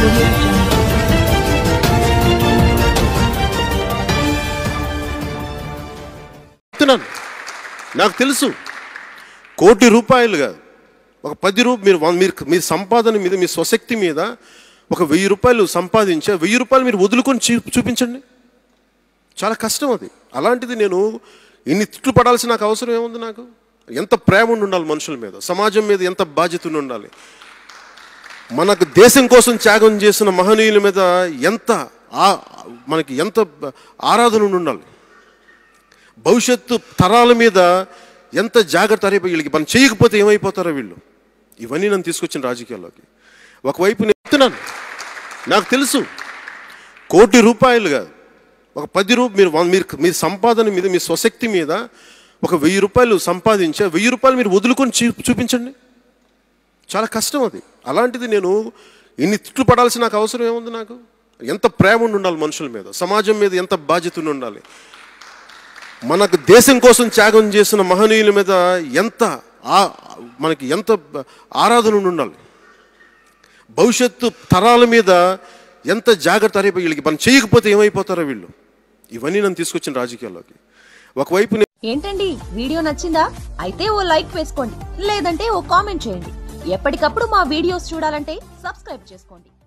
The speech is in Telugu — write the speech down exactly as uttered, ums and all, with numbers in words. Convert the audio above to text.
audio jungle. నాకు తెలుసు కోటి రూపాయలు కాదు, ఒక పది రూ మీరు మీరు మీ సంపాదన మీద, మీ స్వశక్తి మీద ఒక వెయ్యి రూపాయలు సంపాదించే వెయ్యి రూపాయలు మీరు వదులుకొని చూ చూపించండి. చాలా కష్టం అది. అలాంటిది నేను ఇన్ని తిట్లు పడాల్సిన నాకు అవసరం ఏముంది? నాకు ఎంత ప్రేమ ఉండాలి మనుషుల మీద, సమాజం మీద ఎంత బాధ్యత ఉండాలి, మనకు దేశం కోసం త్యాగం చేసిన మహనీయుల మీద ఎంత మనకి ఎంత ఆరాధన ఉండాలి, భవిష్యత్తు తరాల మీద ఎంత జాగ్రత్త అయిపోయి వీళ్ళకి మనం చేయకపోతే ఏమైపోతారో వీళ్ళు. ఇవన్నీ నన్ను తీసుకొచ్చిన రాజకీయాల్లోకి. ఒకవైపు నేను చెప్తున్నాను, నాకు తెలుసు కోటి రూపాయలు కాదు, ఒక పది రూ మీరు మీరు మీ సంపాదన మీద, మీ స్వశక్తి మీద ఒక వెయ్యి రూపాయలు సంపాదించే వెయ్యి రూపాయలు మీరు వదులుకొని చూ చూపించండి. చాలా కష్టం అది. అలాంటిది నేను ఇన్ని తిట్లు పడాల్సిన నాకు అవసరం ఏముంది? నాకు ఎంత ప్రేమ ఉండాలి మనుషుల మీద, సమాజం మీద ఎంత బాధ్యత ఉండాలి, మనకు దేశం కోసం త్యాగం చేసిన మహనీయుల మీద ఎంత మనకి ఎంత ఆరాధన ఉండాలి, భవిష్యత్తు తరాల మీద ఎంత జాగ్రత్త అయిపోయి వీళ్ళకి మనం చేయకపోతే ఏమైపోతారో వీళ్ళు. ఇవన్నీ నన్ను తీసుకొచ్చిన రాజకీయాల్లోకి. ఒకవైపు ఏంటండి వీడియో నచ్చిందా? అయితే ఓ లైక్ వేసుకోండి, లేదంటే ఓ కామెంట్ చేయండి. ఎప్పటికప్పుడు మా వీడియోస్ చూడాలంటే సబ్స్క్రైబ్ చేసుకోండి.